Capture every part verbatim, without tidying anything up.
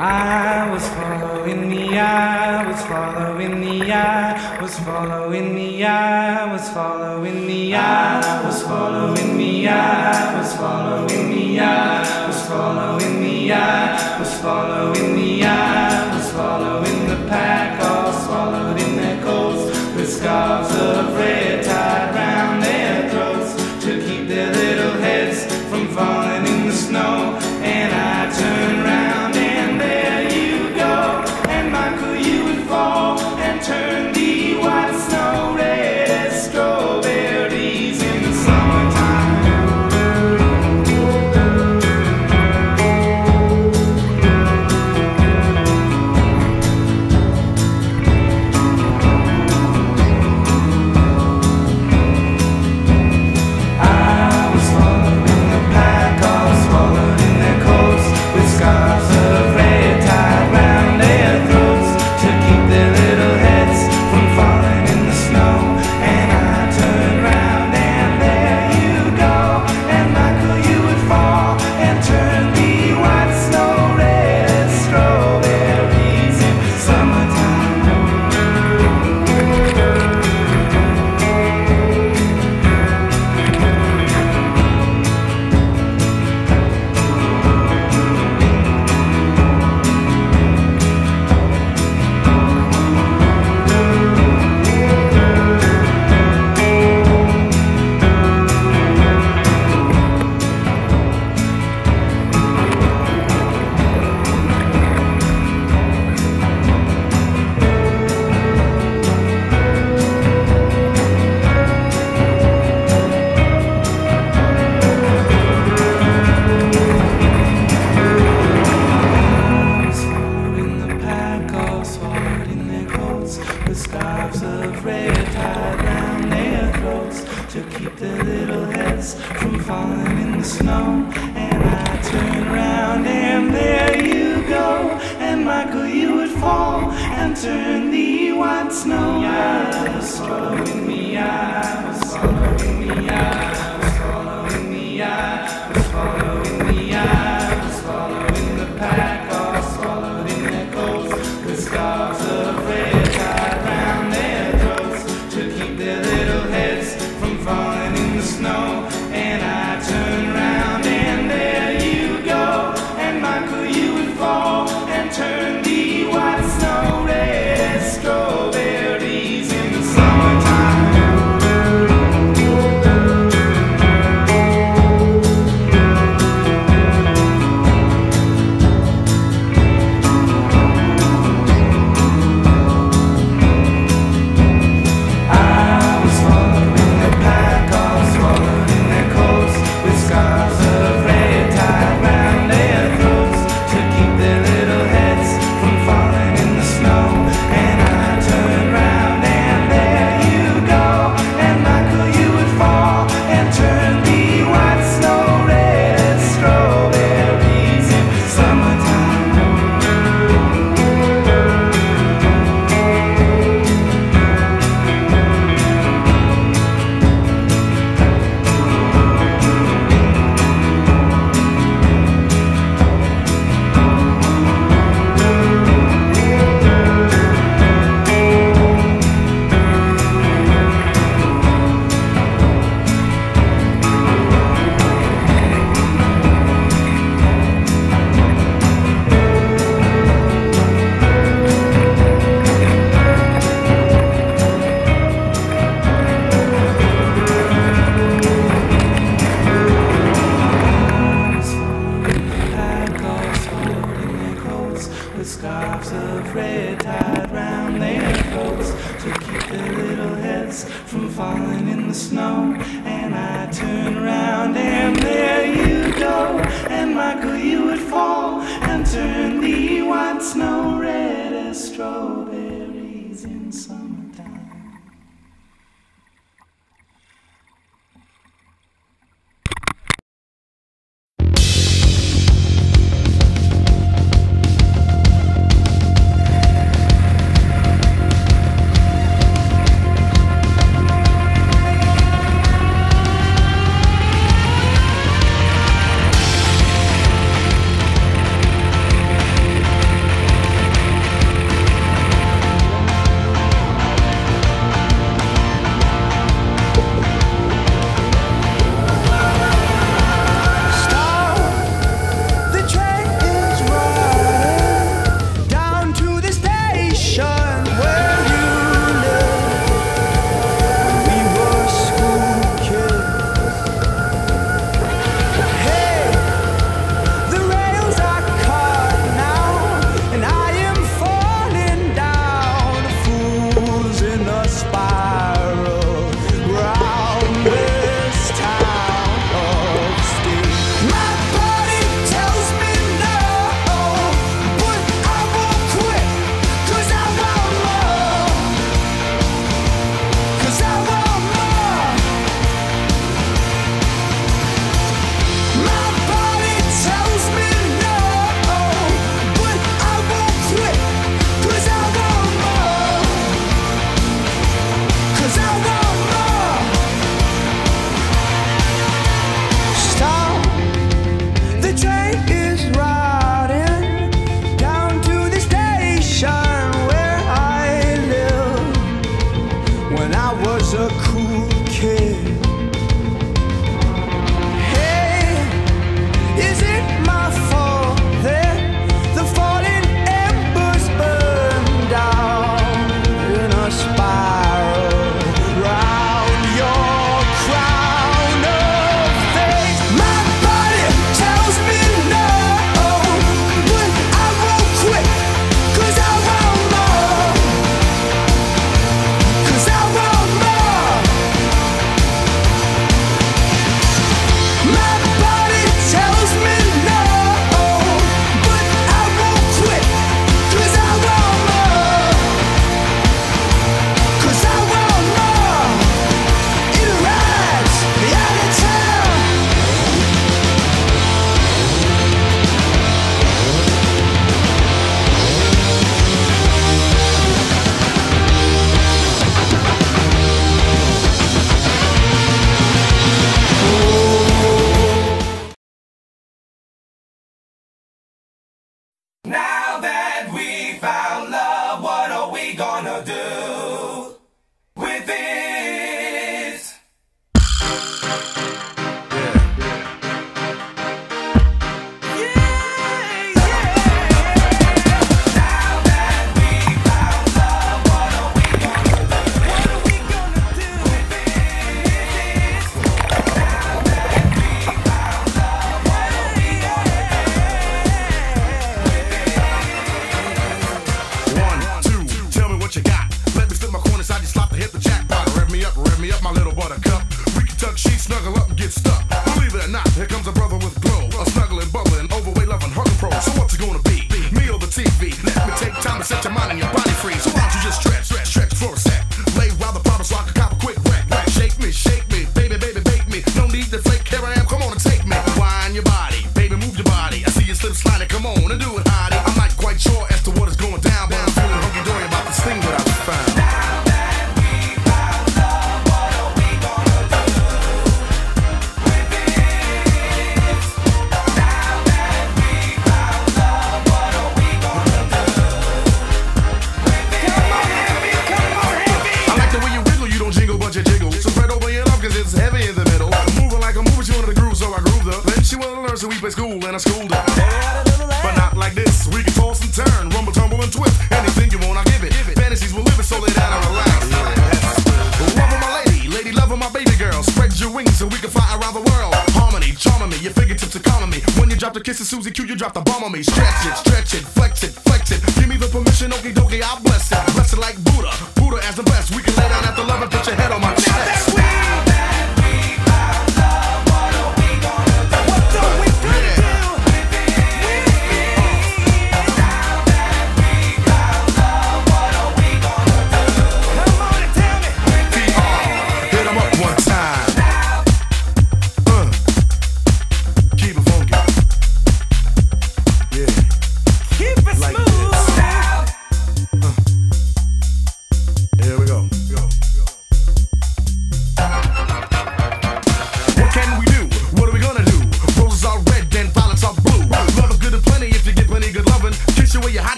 I was following the eye, was following the eye, was following the eye, was following the eye, was following the eye, was following the eye, was following the eye, was following the eye, was following the pack, all swallowed in their coats, with scarves of red tied round their throats to keep their little heads from falling in the snow. And I turned round and there you go, and Michael, you would fall and turn the white snow red as strawberries in the summertime. I was following the pack, all swallowed in their coats, with scarves of red tied round their throats to keep their little heads from falling in the snow. And I turned round and there you go, and Michael, you would fall and turn the white snow red as strawberries in summertime. Following the pack, all swallowed in their coats, with scarves of red tied round their throats to keep their little heads from falling in the snow. And I turned round and there you go, and Michael, you would fall and turn the white snow. I was following the eye, was following the eye, was following the eye, was following the eye, was following the pack, all swallowed in their coats, with scarves of red tied round their throats to keep their little heads from falling in the snow. And I turned round and there you go, and Michael, you would fall and turn the white snow red as strawberries in the summertime. first we play school and I schooled her. But not like this. We can toss and turn, rumble, tumble, and twist. Anything you want, I give it. Fantasies will live it, so lay down and relax. Love of my lady, lady love of my baby girl. Spread your wings so we can fly around the world. Harmony, charming me, your fingertips are calming me. When you drop the kiss of Susie Q, you drop the bomb on me. Stretch it, stretch it, flex it, flex it. Give me the permission, okie dokie, I bless it. Bless it like Buddha, Buddha as the best. We can lay down after love and put your head on my chest.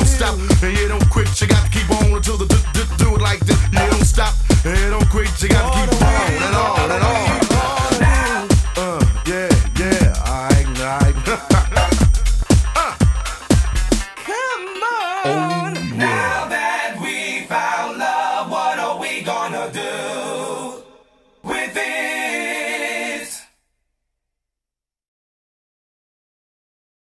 You got to